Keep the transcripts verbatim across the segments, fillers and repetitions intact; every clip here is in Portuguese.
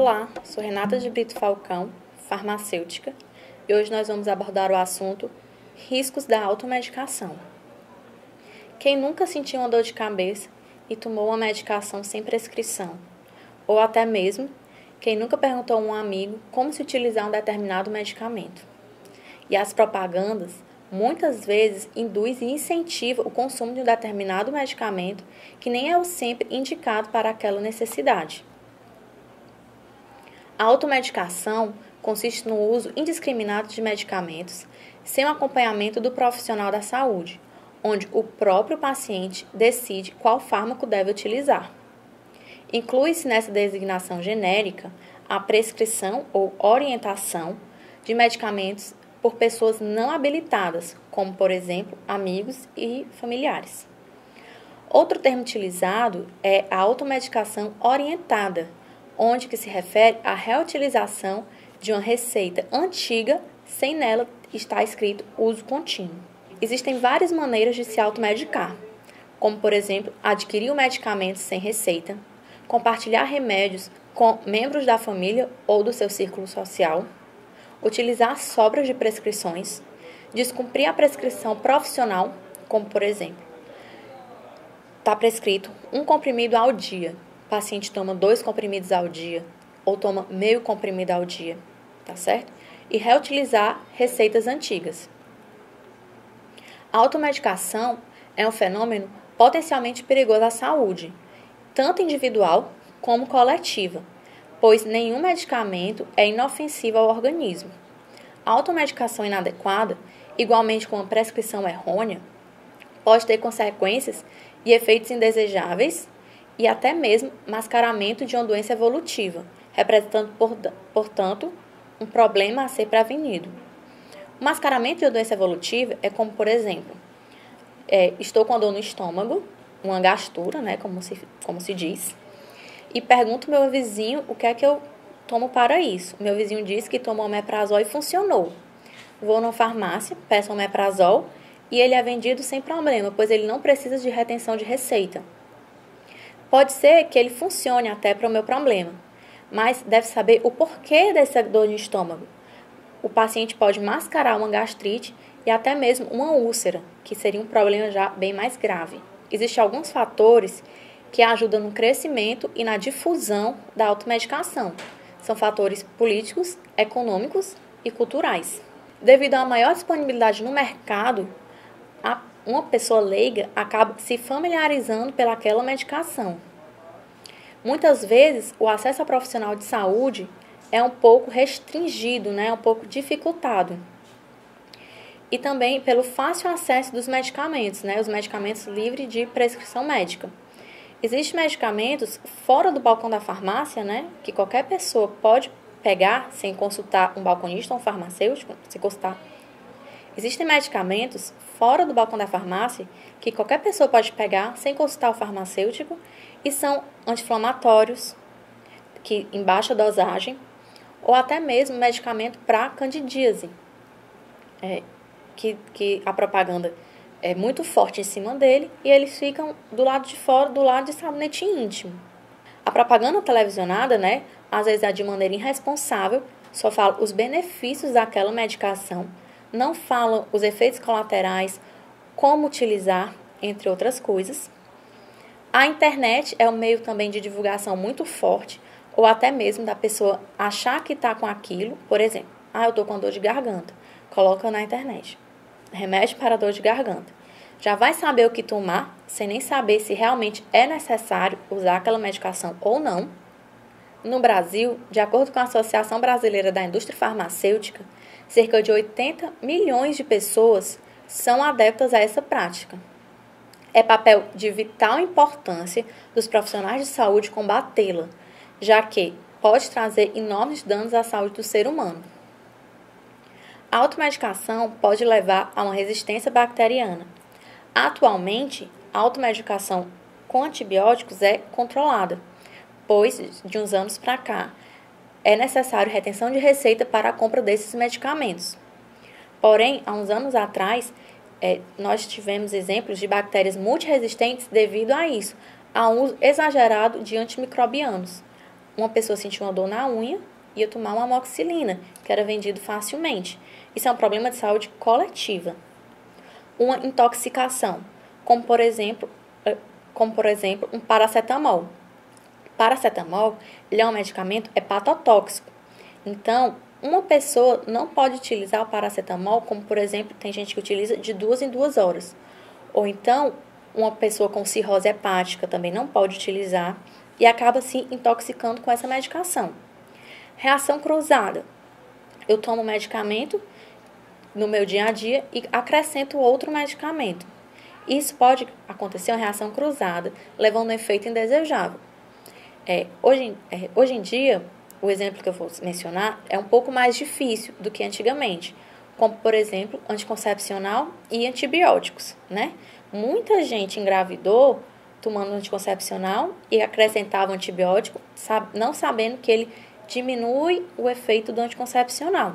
Olá, sou Renata de Brito Falcão, farmacêutica, e hoje nós vamos abordar o assunto riscos da automedicação. Quem nunca sentiu uma dor de cabeça e tomou uma medicação sem prescrição? Ou até mesmo, quem nunca perguntou a um amigo como se utilizar um determinado medicamento? E as propagandas, muitas vezes, induzem e incentivam o consumo de um determinado medicamento que nem é o sempre indicado para aquela necessidade. A automedicação consiste no uso indiscriminado de medicamentos sem o acompanhamento do profissional da saúde, onde o próprio paciente decide qual fármaco deve utilizar. Inclui-se nessa designação genérica a prescrição ou orientação de medicamentos por pessoas não habilitadas, como, por exemplo, amigos e familiares. Outro termo utilizado é a automedicação orientada, onde que se refere à reutilização de uma receita antiga sem nela estar escrito uso contínuo. Existem várias maneiras de se automedicar, como, por exemplo, adquirir o medicamento sem receita, compartilhar remédios com membros da família ou do seu círculo social, utilizar sobras de prescrições, descumprir a prescrição profissional, como, por exemplo, está prescrito um comprimido ao dia. O paciente toma dois comprimidos ao dia ou toma meio comprimido ao dia, tá certo? E reutilizar receitas antigas. A automedicação é um fenômeno potencialmente perigoso à saúde, tanto individual como coletiva, pois nenhum medicamento é inofensivo ao organismo. A automedicação inadequada, igualmente com a prescrição errônea, pode ter consequências e efeitos indesejáveis e até mesmo mascaramento de uma doença evolutiva, representando, portanto, um problema a ser prevenido. O mascaramento de uma doença evolutiva é como, por exemplo, é, estou com dor no estômago, uma gastura, né, como se, como se diz, e pergunto ao meu vizinho o que é que eu tomo para isso. O meu vizinho disse que tomou omeprazol e funcionou. Vou na farmácia, peço omeprazol e ele é vendido sem problema, pois ele não precisa de retenção de receita. Pode ser que ele funcione até para o meu problema, mas deve saber o porquê dessa dor no estômago. O paciente pode mascarar uma gastrite e até mesmo uma úlcera, que seria um problema já bem mais grave. Existem alguns fatores que ajudam no crescimento e na difusão da automedicação. São fatores políticos, econômicos e culturais. Devido à maior disponibilidade no mercado, a uma pessoa leiga acaba se familiarizando pelaquela medicação. Muitas vezes, o acesso ao profissional de saúde é um pouco restringido, né? um pouco dificultado. E também pelo fácil acesso dos medicamentos, né? os medicamentos livres de prescrição médica. Existem medicamentos fora do balcão da farmácia, né? que qualquer pessoa pode pegar sem consultar um balconista ou um farmacêutico, se consultar. Existem medicamentos fora do balcão da farmácia que qualquer pessoa pode pegar sem consultar o farmacêutico e são anti-inflamatórios, que em baixa dosagem, ou até mesmo medicamento para candidíase, é, que, que a propaganda é muito forte em cima dele e eles ficam do lado de fora, do lado de sabonete íntimo. A propaganda televisionada, né, às vezes é de maneira irresponsável, só fala os benefícios daquela medicação, não falam os efeitos colaterais, como utilizar, entre outras coisas. A internet é um meio também de divulgação muito forte, ou até mesmo da pessoa achar que está com aquilo. Por exemplo, ah, eu estou com dor de garganta, coloca na internet, remédio para dor de garganta. Já vai saber o que tomar, sem nem saber se realmente é necessário usar aquela medicação ou não. No Brasil, de acordo com a Associação Brasileira da Indústria Farmacêutica, cerca de oitenta milhões de pessoas são adeptas a essa prática. É papel de vital importância dos profissionais de saúde combatê-la, já que pode trazer enormes danos à saúde do ser humano. A automedicação pode levar a uma resistência bacteriana. Atualmente, a automedicação com antibióticos é controlada, pois de uns anos para cá é necessário retenção de receita para a compra desses medicamentos. Porém, há uns anos atrás, é, nós tivemos exemplos de bactérias multiresistentes devido a isso, a um uso exagerado de antimicrobianos. uma pessoa sentiu uma dor na unha, ia tomar uma amoxicilina, que era vendido facilmente. Isso é um problema de saúde coletiva. Uma intoxicação, como por exemplo, como por exemplo um paracetamol. Paracetamol, ele é um medicamento hepatotóxico. Então, uma pessoa não pode utilizar o paracetamol, como por exemplo, tem gente que utiliza de duas em duas horas. Ou então, uma pessoa com cirrose hepática também não pode utilizar e acaba se intoxicando com essa medicação. Reação cruzada. Eu tomo medicamento no meu dia a dia e acrescento outro medicamento. Isso pode acontecer uma reação cruzada, levando a um efeito indesejável. É, hoje, é, hoje em dia, o exemplo que eu vou mencionar é um pouco mais difícil do que antigamente, como, por exemplo, anticoncepcional e antibióticos, né? Muita gente engravidou tomando anticoncepcional e acrescentava antibiótico, não sabendo que ele diminui o efeito do anticoncepcional.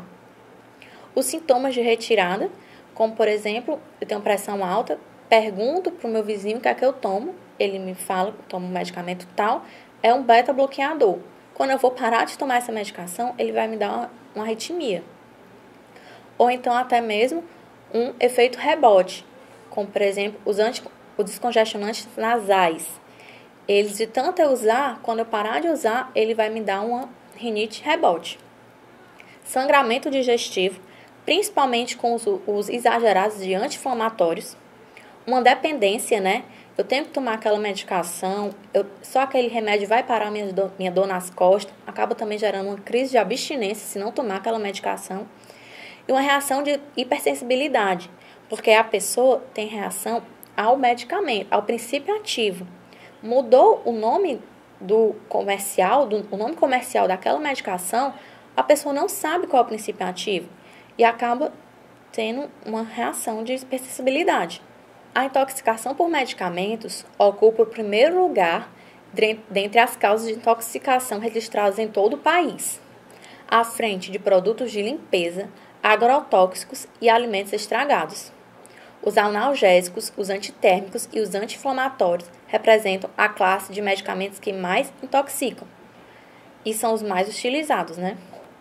Os sintomas de retirada, como por exemplo, eu tenho pressão alta, pergunto para o meu vizinho o que é que eu tomo, ele me fala que eu tomo um medicamento tal, é um beta-bloqueador. Quando eu vou parar de tomar essa medicação, ele vai me dar uma, uma arritmia. Ou então até mesmo um efeito rebote, como por exemplo os, anti, os descongestionantes nasais. Eles, de tanto eu usar, quando eu parar de usar, ele vai me dar uma rinite rebote. Sangramento digestivo, principalmente com os usos exagerados de anti-inflamatórios. Uma dependência, né? Eu tenho que tomar aquela medicação, eu, só aquele remédio vai parar minha dor, minha dor nas costas, acaba também gerando uma crise de abstinência se não tomar aquela medicação. E uma reação de hipersensibilidade, porque a pessoa tem reação ao medicamento, ao princípio ativo. Mudou o nome do comercial, do, o nome comercial daquela medicação, a pessoa não sabe qual é o princípio ativo e acaba tendo uma reação de hipersensibilidade. A intoxicação por medicamentos ocupa o primeiro lugar dentre as causas de intoxicação registradas em todo o país, à frente de produtos de limpeza, agrotóxicos e alimentos estragados. Os analgésicos, os antitérmicos e os anti-inflamatórios representam a classe de medicamentos que mais intoxicam e são os mais utilizados, né?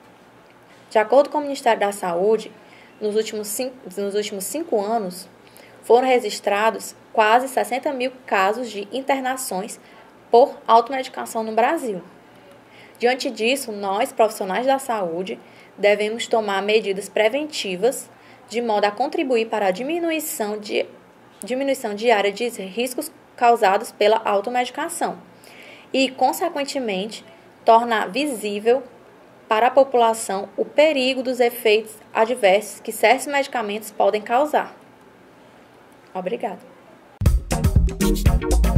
De acordo com o Ministério da Saúde, nos últimos cinco, nos últimos cinco anos, foram registrados quase sessenta mil casos de internações por automedicação no Brasil. Diante disso, nós, profissionais da saúde, devemos tomar medidas preventivas de modo a contribuir para a diminuição, de, diminuição diária de riscos causados pela automedicação e, consequentemente, tornar visível para a população o perigo dos efeitos adversos que certos medicamentos podem causar. Obrigada.